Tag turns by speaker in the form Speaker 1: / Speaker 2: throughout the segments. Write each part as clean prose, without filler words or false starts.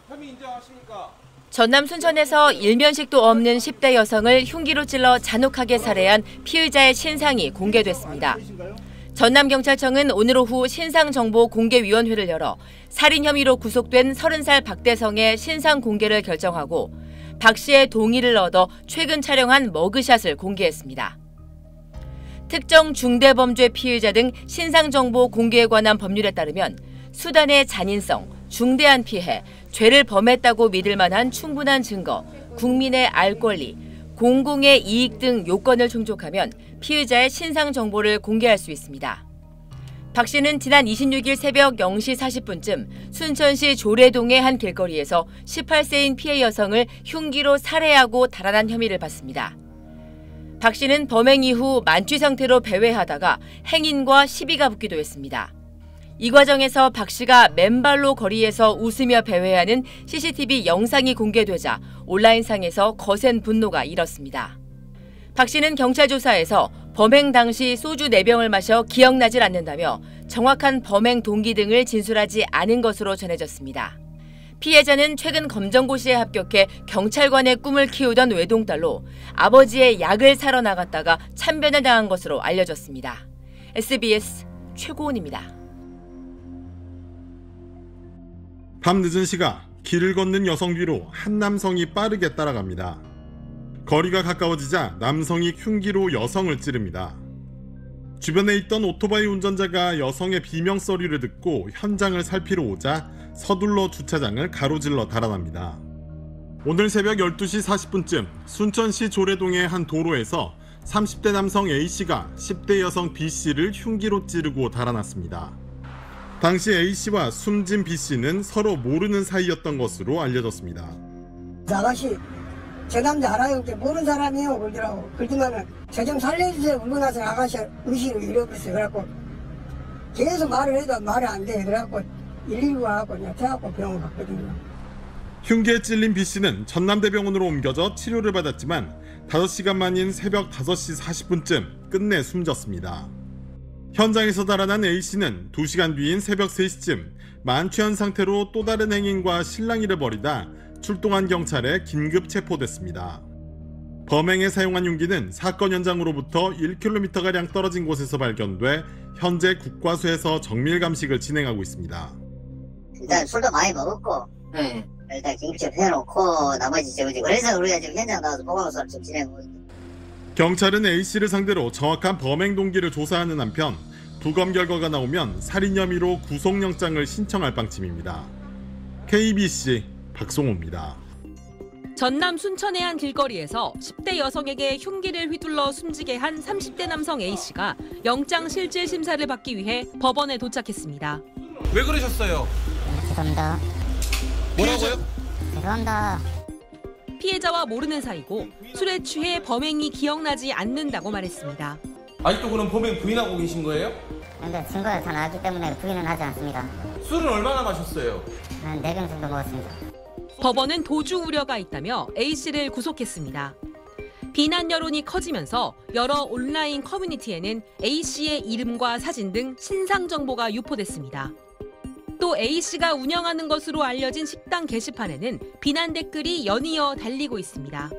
Speaker 1: 혐의 인정하십니까?
Speaker 2: 전남 순천에서 일면식도 없는 10대 여성을 흉기로 찔러 잔혹하게 살해한 피의자의 신상이 공개됐습니다. 전남경찰청은 오늘 오후 신상정보공개위원회를 열어 살인 혐의로 구속된 30살 박대성의 신상 공개를 결정하고 박 씨의 동의를 얻어 최근 촬영한 머그샷을 공개했습니다. 특정 중대범죄 피의자 등 신상정보 공개에 관한 법률에 따르면 수단의 잔인성, 중대한 피해, 죄를 범했다고 믿을 만한 충분한 증거, 국민의 알 권리, 공공의 이익 등 요건을 충족하면 피의자의 신상 정보를 공개할 수 있습니다. 박 씨는 지난 26일 새벽 0시 40분쯤 순천시 조례동의 한 길거리에서 18세인 피해 여성을 흉기로 살해하고 달아난 혐의를 받습니다. 박 씨는 범행 이후 만취 상태로 배회하다가 행인과 시비가 붙기도 했습니다. 이 과정에서 박 씨가 맨발로 거리에서 웃으며 배회하는 CCTV 영상이 공개되자 온라인상에서 거센 분노가 일었습니다. 박 씨는 경찰 조사에서 범행 당시 소주 4병을 마셔 기억나질 않는다며 정확한 범행 동기 등을 진술하지 않은 것으로 전해졌습니다. 피해자는 최근 검정고시에 합격해 경찰관의 꿈을 키우던 외동딸로 아버지의 약을 사러 나갔다가 참변을 당한 것으로 알려졌습니다. SBS 최고은입니다.
Speaker 3: 밤늦은 시각 길을 걷는 여성 뒤로 한 남성이 빠르게 따라갑니다. 거리가 가까워지자 남성이 흉기로 여성을 찌릅니다. 주변에 있던 오토바이 운전자가 여성의 비명소리를 듣고 현장을 살피러 오자 서둘러 주차장을 가로질러 달아납니다. 오늘 새벽 12시 40분쯤 순천시 조례동의 한 도로에서 30대 남성 A씨가 10대 여성 B씨를 흉기로 찌르고 달아났습니다. 당시 A씨와 숨진 B씨는 서로 모르는 사이였던 것으로 알려졌습니다.
Speaker 4: 아가씨, 저 남자 알아요? 모르는 사람이에요. 그러더라고. 그러더니만은 저 좀 살려주세요. 울고 나서 아가씨 의식을 잃어버렸어요. 그래갖고 계속 말을 해도 말이 안 돼. 그래갖고 119 와갖고 그냥 태워갖고 병원 갔거든요.
Speaker 3: 흉기에 찔린 B씨는 전남대병원으로 옮겨져 치료를 받았지만 5시간 만인 새벽 5시 40분쯤 끝내 숨졌습니다. 현장에서 달아난 A씨는 2시간 뒤인 새벽 3시쯤 만취한 상태로 또 다른 행인과 실랑이를 벌이다 출동한 경찰에 긴급 체포됐습니다. 범행에 사용한 흉기는 사건 현장으로부터 1km가량 떨어진 곳에서 발견돼 현재 국과수에서 정밀감식을 진행하고 있습니다.
Speaker 5: 일단 술도 많이 먹었고 일단 긴급 체포해놓고 나머지 그래서 우리가 지금 현장 나와서 보고서를 좀 진행하고 있습니다.
Speaker 3: 경찰은 A씨를 상대로 정확한 범행 동기를 조사하는 한편 부검 결과가 나오면 살인 혐의로 구속영장을 신청할 방침입니다. KBC 박송호입니다.
Speaker 6: 전남 순천의 한 길거리에서 10대 여성에게 흉기를 휘둘러 숨지게 한 30대 남성 A씨가 영장 실질 심사를 받기 위해 법원에 도착했습니다.
Speaker 1: 왜 그러셨어요?
Speaker 7: 죄송합니다.
Speaker 1: 뭐라고요?
Speaker 7: 죄송합니다.
Speaker 6: 피해자와 모르는 사이고 술에 취해 범행이 기억나지 않는다고 말했습니다.
Speaker 1: 아직도 그럼 범행 부인하고 계신 거예요?
Speaker 7: 그런데 증거가 다 나왔기 때문에 부인은 하지 않습니다.
Speaker 1: 술은 얼마나 마셨어요?
Speaker 7: 한 4병 정도 먹었습니다.
Speaker 6: 법원은 도주 우려가 있다며 A씨를 구속했습니다. 비난 여론이 커지면서 여러 온라인 커뮤니티에는 A씨의 이름과 사진 등 신상 정보가 유포됐습니다. 또 A씨가 운영하는 것으로 알려진 식당 게시판에는 비난 댓글이 연이어 달리고 있습니다.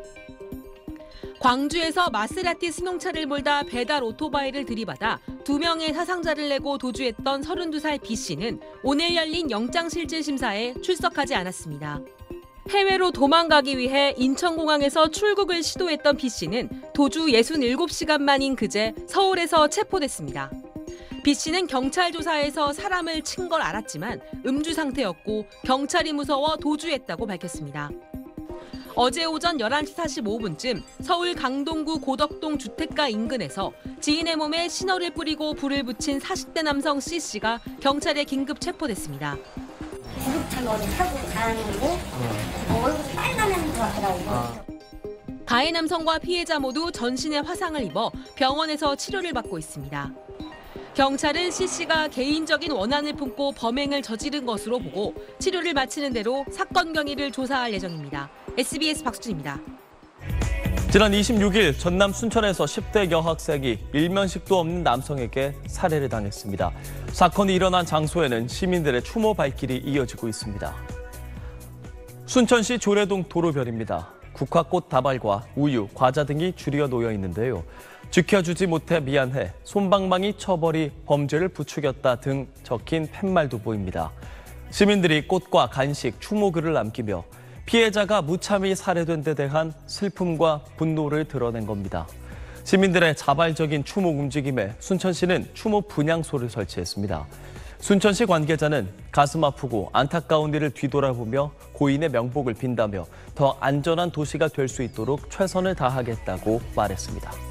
Speaker 6: 광주에서 마세라티 승용차를 몰다 배달 오토바이를 들이받아 2명의 사상자를 내고 도주했던 32살 B씨는 오늘 열린 영장실질심사에 출석하지 않았습니다. 해외로 도망가기 위해 인천공항에서 출국을 시도했던 B씨는 도주 67시간 만인 그제 서울에서 체포됐습니다. B씨는 경찰 조사에서 사람을 친 걸 알았지만 음주 상태였고 경찰이 무서워 도주했다고 밝혔습니다. 어제 오전 11시 45분쯤 서울 강동구 고덕동 주택가 인근에서 지인의 몸에 신호를 뿌리고 불을 붙인 40대 남성 C씨가 경찰에 긴급 체포됐습니다.
Speaker 7: 구급차 어디 타고 가는데 얼굴이 빨간면 것 같더라고요.
Speaker 6: 가해 남성과 피해자 모두 전신에 화상을 입어 병원에서 치료를 받고 있습니다. 경찰은 C씨가 개인적인 원한을 품고 범행을 저지른 것으로 보고 치료를 마치는 대로 사건 경위를 조사할 예정입니다. SBS 박수진입니다.
Speaker 8: 지난 26일 전남 순천에서 10대 여학생이 일면식도 없는 남성에게 살해를 당했습니다. 사건이 일어난 장소에는 시민들의 추모 발길이 이어지고 있습니다. 순천시 조례동 도로변입니다. 국화꽃 다발과 우유, 과자 등이 줄여 놓여 있는데요. 지켜주지 못해 미안해, 솜방망이 처벌이 범죄를 부추겼다 등 적힌 팻말도 보입니다. 시민들이 꽃과 간식, 추모글을 남기며 피해자가 무참히 살해된 데 대한 슬픔과 분노를 드러낸 겁니다. 시민들의 자발적인 추모 움직임에 순천시는 추모 분향소를 설치했습니다. 순천시 관계자는 가슴 아프고 안타까운 일을 뒤돌아보며 고인의 명복을 빈다며 더 안전한 도시가 될 수 있도록 최선을 다하겠다고 말했습니다.